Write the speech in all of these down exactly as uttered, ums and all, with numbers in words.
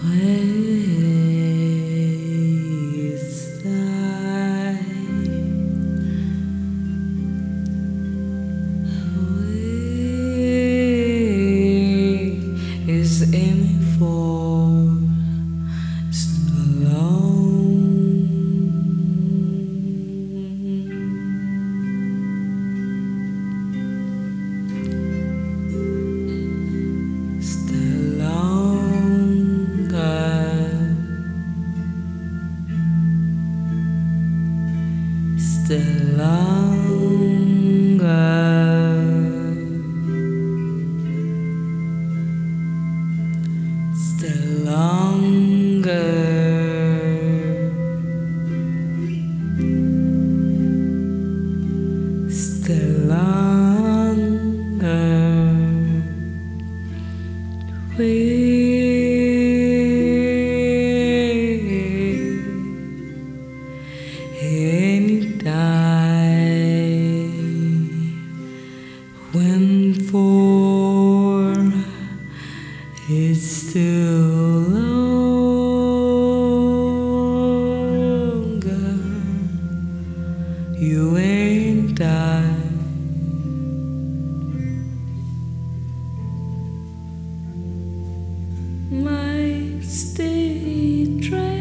Stay longer, stay longer, stay longer. We when for it's too longer, you ain't died. My stay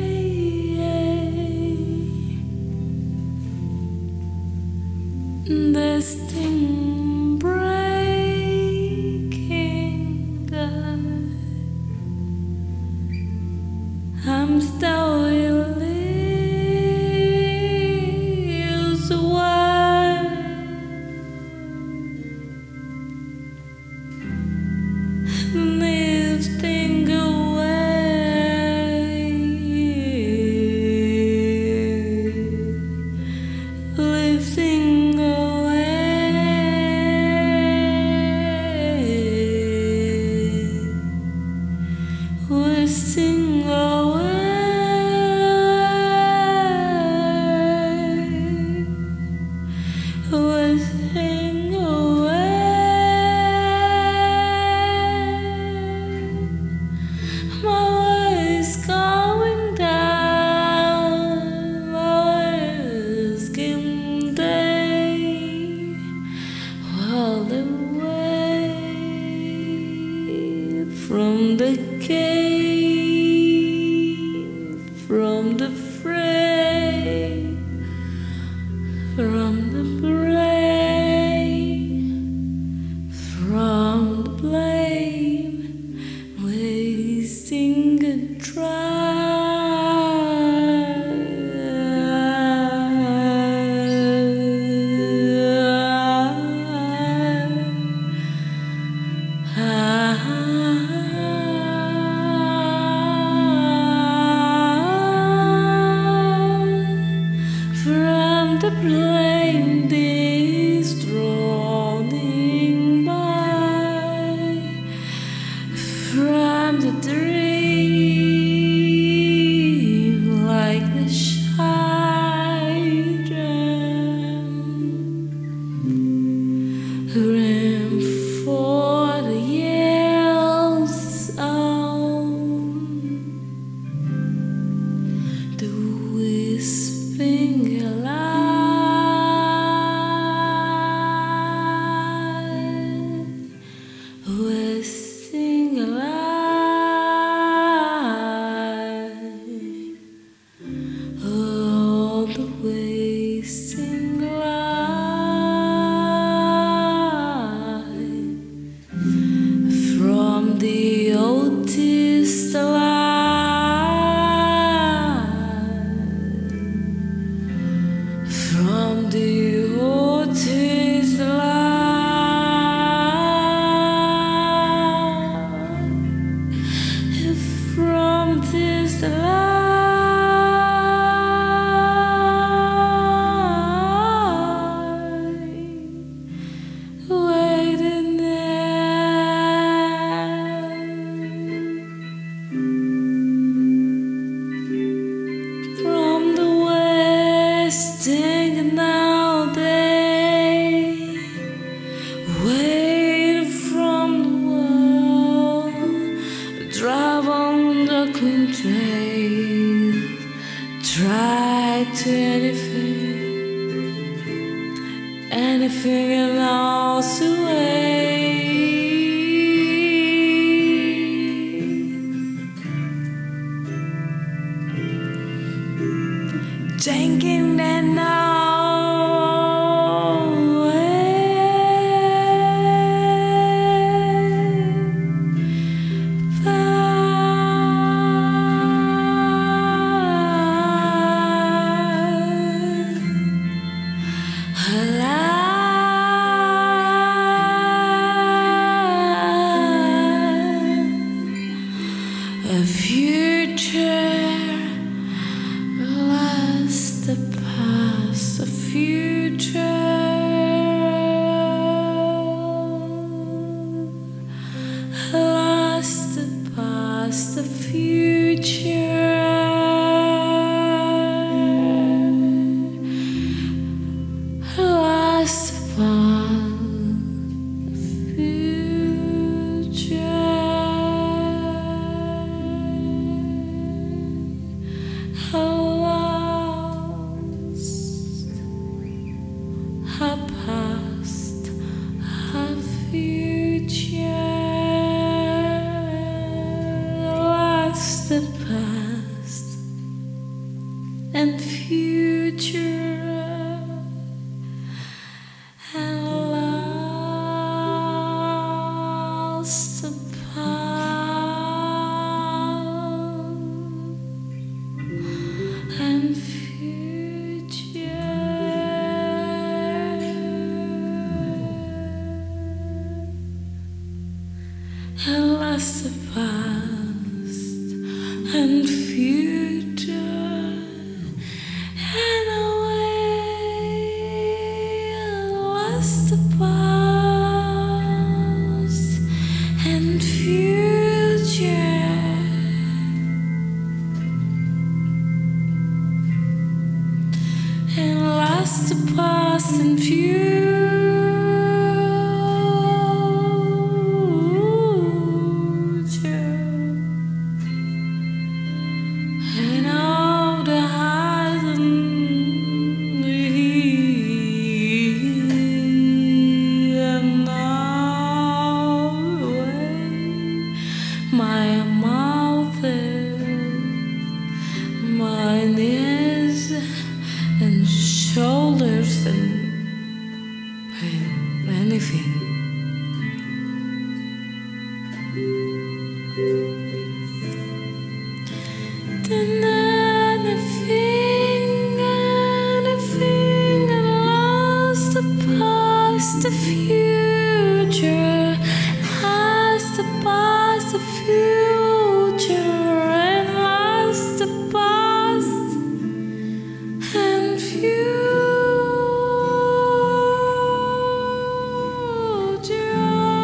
train, this thing breaking God, I'm still lives away, lifting away, lifting away, wasting away, wasting away. My ways going down, my ways give day, while the way from the cave, from the fray, from the blame, from the blame, wasting a try. From the blame destroying by, from the dream like the shy dream, ran for the yell sound, the whispering wasting alive, all the wasting life, from the oldest alive, from the oldest alive. From this life, waiting there, from the wasting nowadays, waiting from the world, drive on the broken trail, try to anything, anything else away. Thinking that now a future lost the past, a future lost the past, a future lost the past. Her past, her future, lost the past and future, and lost the past and future. And lost the past and future, and away. Lost the past and future, and lost the past and future. My mouth, my knees and shoulders and, and anything. Then anything, anything, and lost the past, the future, lost the past, the future, and lost the past and future,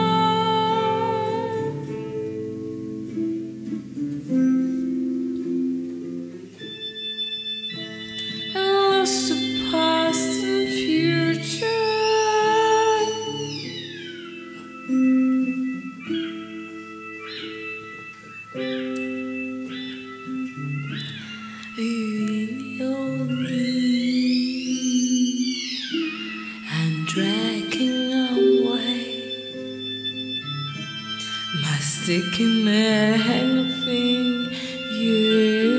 and lost the past and future. In your knees and dragging away my sticky anything you.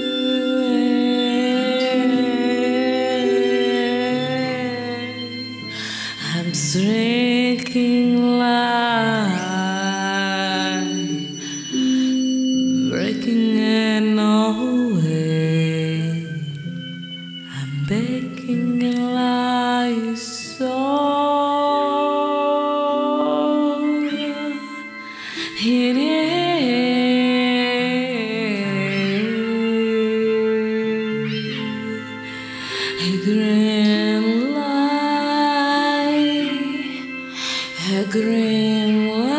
I'm shrinking like breaking and away. I'm begging and lying so it is a green light, a green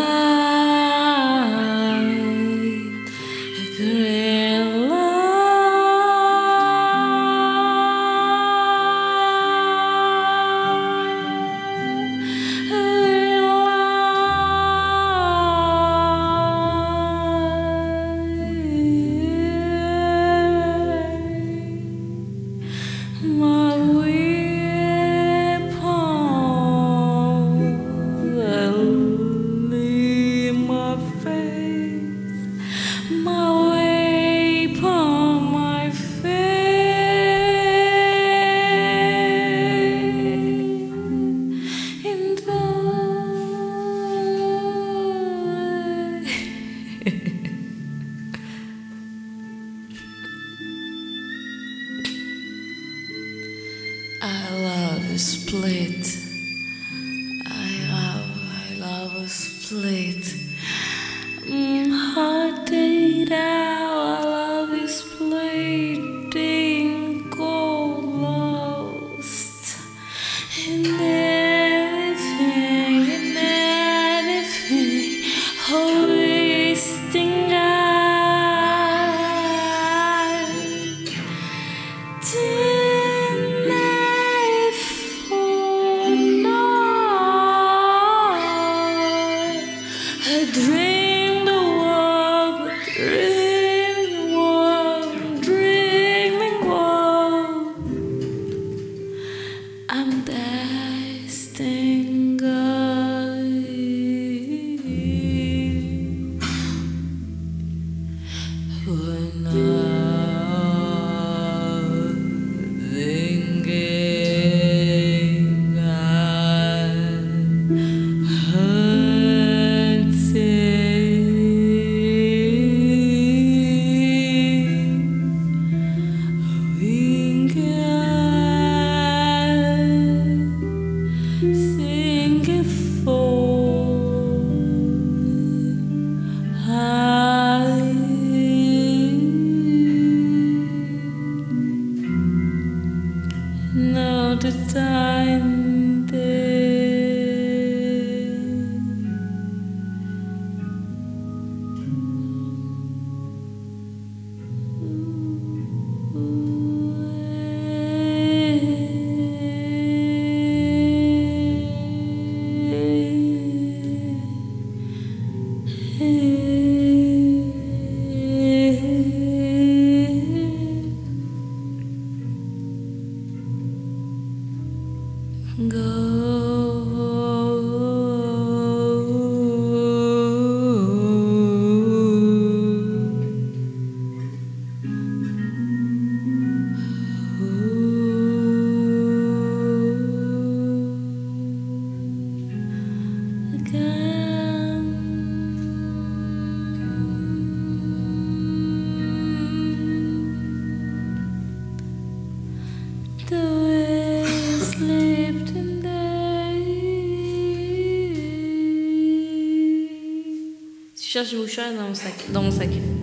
light, a green light. I love a split. I love, I love a split. Mm, hot day now, I love a split. In gold lost in everything, in anything, wasting out. Tonight for night, I dream the world, dreaming world, dreaming world. I'm destined when I now the time there. Go. Again. The way slept in Tu cherches des mouchoirs dans mon sac, dans mon sac.